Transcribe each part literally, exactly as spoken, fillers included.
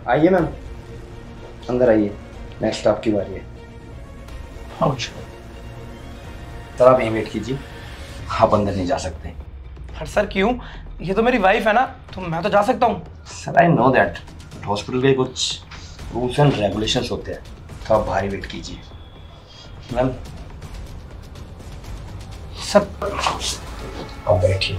आइए मैम, अंदर आइए, नेक्स्ट आपकी बारी है। सर आप यहीं वेट कीजिए, आप अंदर नहीं जा सकते। पर सर क्यों? ये तो मेरी वाइफ है ना, तो मैं तो जा सकता हूँ। Sir I know that, hospital के कुछ रूल्स एंड रेगुलेशंस होते हैं, तो आप बाहर ही वेट कीजिए। मैम सर आप बैठिए।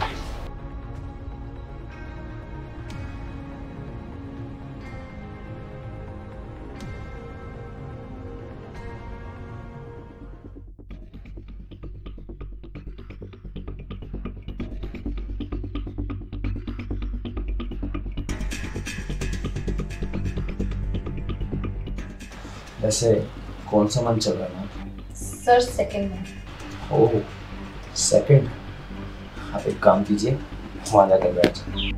वैसे कौन सा मंथ चल रहा है ना? सर सेकंड में। ओह सेकंड, आप एक काम कीजिए, वहाँ जाकर बैठ जाइए।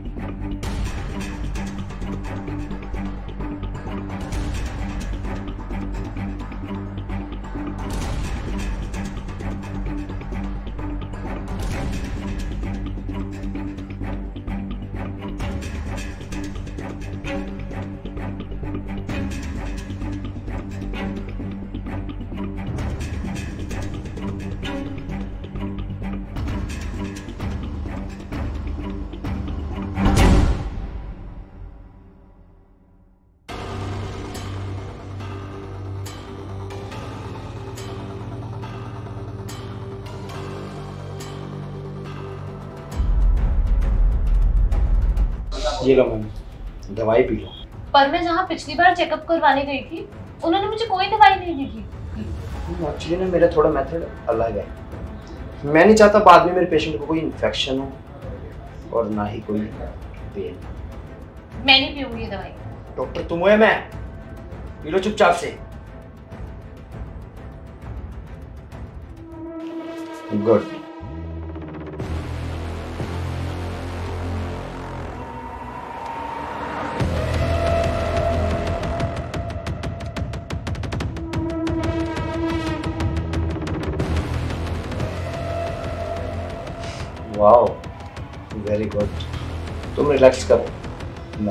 ये लो मैम, दवाई पी लो। पर मैं जहाँ पिछली बार चेकअप करवाने गई थी, उन्होंने मुझे कोई दवाई नहीं दी थी। एक्चुअली ना मेरा थोड़ा मेथड अलग है, मैं नहीं चाहता बाद में मेरे पेशेंट को कोई इन्फेक्शन हो और ना ही कोई पेन। मैं नहीं पीऊंगी ये दवाई। डॉक्टर तुम हो या मैं? पी लो चुपचाप से। गुड। वाओ वेरी गुड, तुम रिलैक्स करो ना।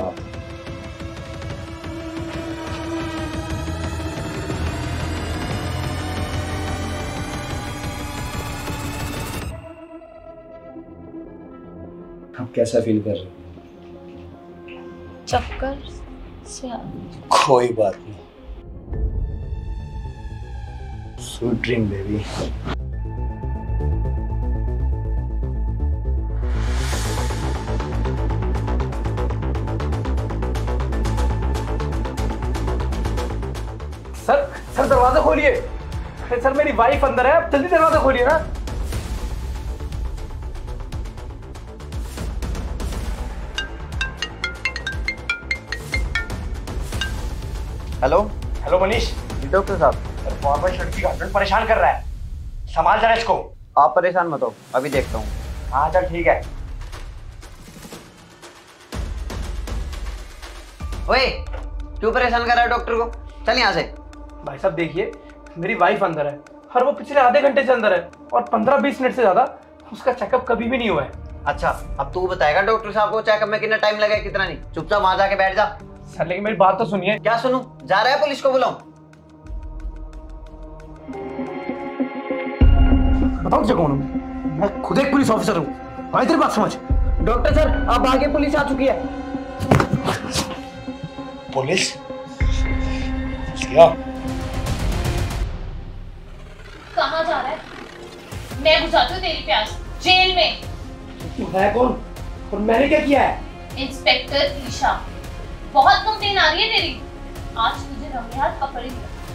आप कैसा फील कर रहे हो? चक्कर से कोई बात नहीं, sweet dream baby. Sir sir दरवाजा खोलिए। अरे सर मेरी वाइफ अंदर है, आप जल्दी दरवाजा खोलिए ना। Hello hello Manish. डॉक्टर साहब, सर फॉरवर्ड शर्ट की गर्लफ्रेंड परेशान कर रहा है, संभाल जरा इसको। आप परेशान मत हो, अभी देखता हूँ। हाँ चल ठीक है। ओए क्यों परेशान कर रहा है डॉक्टर को? चल यहाँ से। भाई साहब देखिए, मेरी वाइफ अंदर है और वो पिछले आधे घंटे से अंदर है और पंद्रह बीस मिनट से ज्यादा उसका चेकअप कभी भी नहीं हुआ है। अच्छा अब तू बताएगा डॉक्टर साहब को चेकअप में कितना टाइम लगेगा कितना नहीं? चुपचाप वहां जाके बैठ जा। सर लेकिन मेरी बात तो सुनिए। क्या सुनूं? जा रहा है पुलिस को बुलाऊं? बताओ तुझे कौन हूँ? मैं खुद एक पुलिस ऑफिसर हूँ, आई तेरी बात समझ। डॉक्टर सर अब आगे पुलिस आ चुकी है। पुलिस? क्या? कहाँ जा रहा है? मैं बुझाती हूँ तेरी प्यास, जेल में। तू है कौन और मैंने क्या किया है? इंस्पेक्टर ईशा, बहुत कंप्लेन आ रही है तेरी। आज तुझे रंगे हाथ पकड़ ही लिया।